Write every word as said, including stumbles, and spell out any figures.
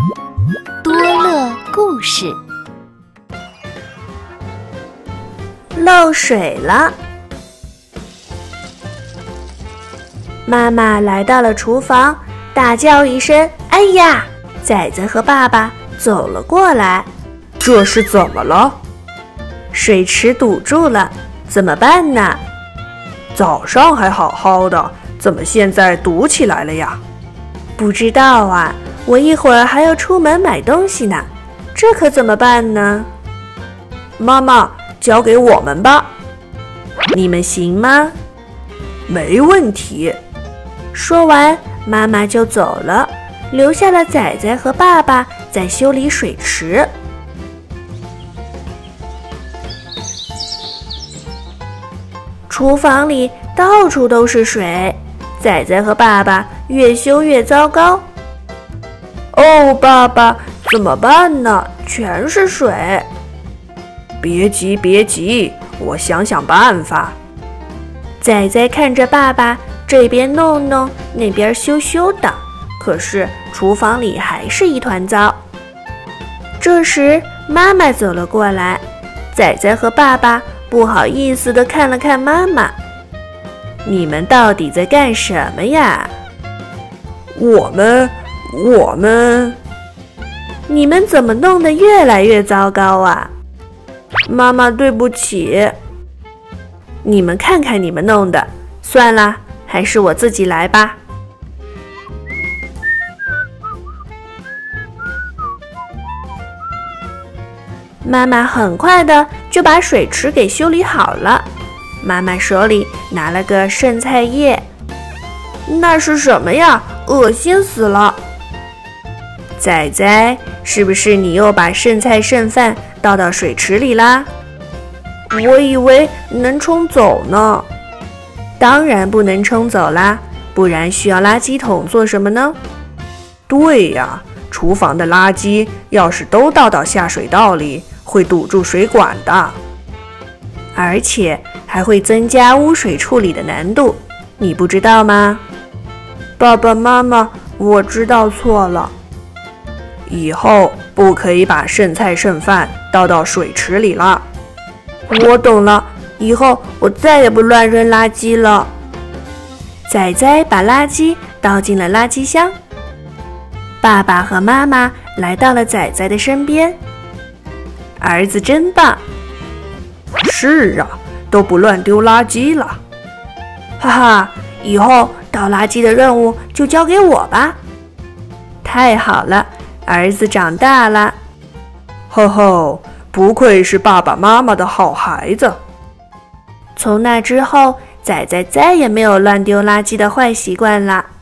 多乐故事。 漏水了。妈妈来到了厨房，大叫一声：“哎呀！”仔仔和爸爸走了过来。 这是怎么了？ 水池堵住了，怎么办呢？ 早上还好好的，怎么现在堵起来了呀？ 不知道啊，我一会儿还要出门买东西呢，这可怎么办呢？ 妈妈，交给我们吧。 你们行吗？ 没问题。 说完，妈妈就走了，留下了仔仔和爸爸在修理水池。厨房里到处都是水，仔仔和爸爸越修越糟糕。哦，爸爸，怎么办呢？全是水。 别急，别急，我想想办法。 仔仔看着爸爸这边弄弄，那边修修的，可是厨房里还是一团糟。这时，妈妈走了过来，仔仔和爸爸不好意思地看了看妈妈：“你们到底在干什么呀？”“ 我们，我们…… 你们怎么弄得越来越糟糕啊？”“妈妈，对不起。”“你们看看你们弄的，算了，还是我自己来吧。”妈妈很快的就把水池给修理好了。妈妈手里拿了个剩菜叶，那是什么呀？恶心死了！仔仔，是不是你又把剩菜剩饭倒到水池里啦？我以为能冲走呢。当然不能冲走啦，不然需要垃圾桶做什么呢？ 对呀，厨房的垃圾要是都倒到下水道里，会堵住水管的， 而且还会增加污水处理的难度，你不知道吗？爸爸妈妈，我知道错了， 以后不可以把剩菜剩饭倒到水池里了。 我懂了，以后我再也不乱扔垃圾了。仔仔把垃圾倒进了垃圾箱。爸爸和妈妈来到了仔仔的身边。儿子真棒。 是啊，都不乱丢垃圾了。 哈哈，以后倒垃圾的任务就交给我吧。太好了，儿子长大了。 吼吼，不愧是爸爸妈妈的好孩子。 从那之后，仔仔再也没有乱丢垃圾的坏习惯了。